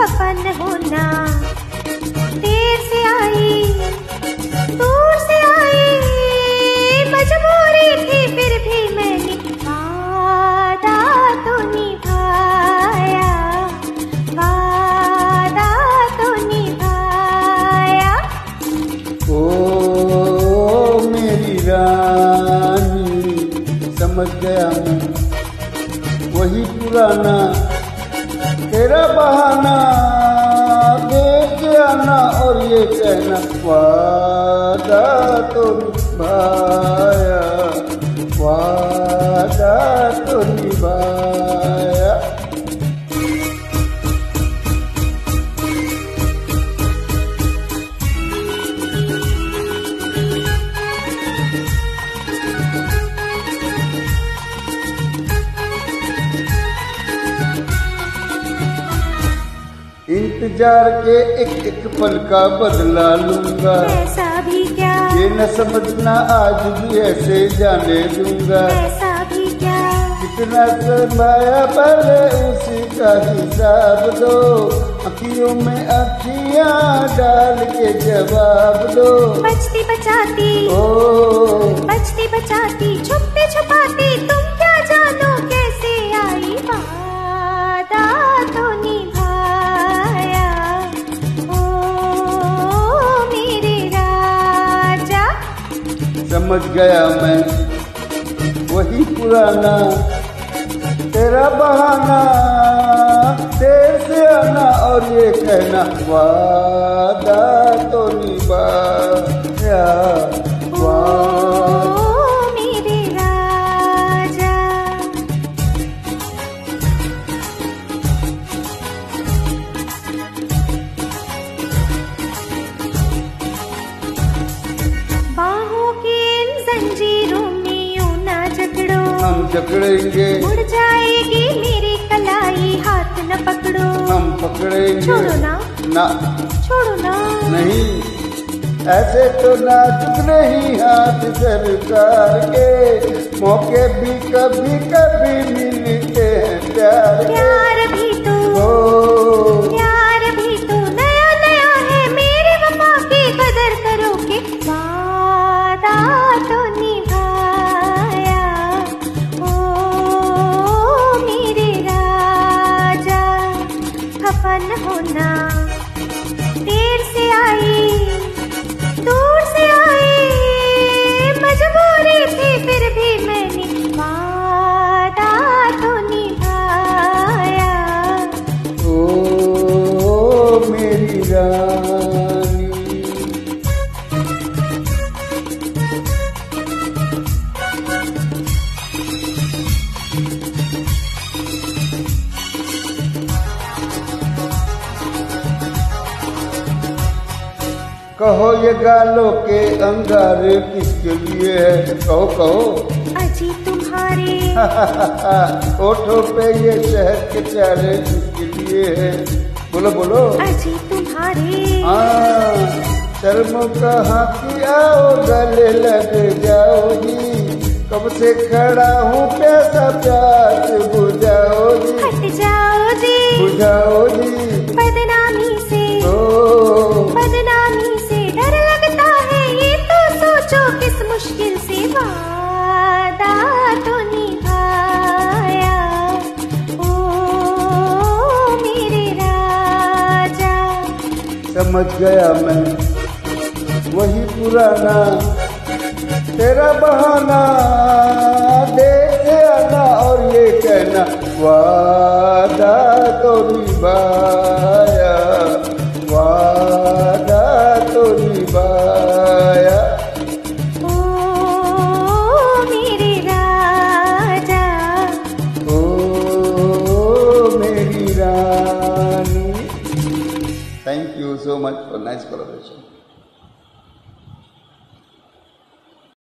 खफन होना। देर से आई दूर से आई, मजबूरी थी फिर भी मैंने वादा तो निभाया, वादा तो निभाया। ओ मेरी रानी, समझ गया मैं वही पुराना तेरा बहाना, देख के आना और ये कहना वादा तो निभाया, वादा तो निभाया। इंतजार के एक एक पल का बदला लूंगा, ऐसा भी क्या, ये न समझना आज भी ऐसे जाने दूंगा। ऐसा भी क्या, कितना सरमाया पहले उसी का हिसाब दो, अखियों में अखियां डाल के जवाब दो। बचती बचाती ओ बचती बचाती, छुपते छुपाती, तुम क्या जानो कैसे आई, वादा तो निभाया। ओ मेरे राजा, समझ गया मैं वही पुराना तेरा बहाना, देर से आना और ये कहना वादा तो निभाया, वादा। ओ मेरे राजा। बाहों की इन जंजीरों में यूं ना जकड़ो, हम जकड़ेंगे उड़ जाएगी मेरी कलाई, हाथ न पकड़ो, हम पकड़ेंगे। छोड़ो ना, ना छोड़ो ना, नहीं, ऐसे तो नाजुक नहीं हाथ सरकार के, मौके भी कभी कभी मिलते हैं प्यार के। प्यार भी तो, प्यार भी तो नया नया है, मेरे वफा की कदर करोगे, वादा तो निभाया। ओ मेरे राजा, खफन होना। देर से आई दूर से आई, मजबूरी थी फिर भी मैंने वादा तो निभाया। ओ मेरी रानी, कहो ये गालों के अंगारे किसके लिए है, कहो कहो। अजी तुम्हारे ओठों पे ये शहद के चारे किसके लिए है, बोलो बोलो। अजी तुम्हारे हाँ, शर्म कहाँ की आओ गले लग जाओगी, कब से खड़ा हूँ प्यासा प्यास बुझाओगी, हट जाओ जी, बुझाओगी। बदनामी से, ओ बदनामी से डर लगता है, ये तो सोचो किस मुश्किल से, वादा तो निभाया। ओ मेरे राजा, समझ गया मैं वही पुराना तेरा बहाना, देख आना और ये कहना वादा तो निभाया, वादा तो निभाया। ओ मेरे राजा, ओ मेरी रानी। Thank you so much for nice collaboration.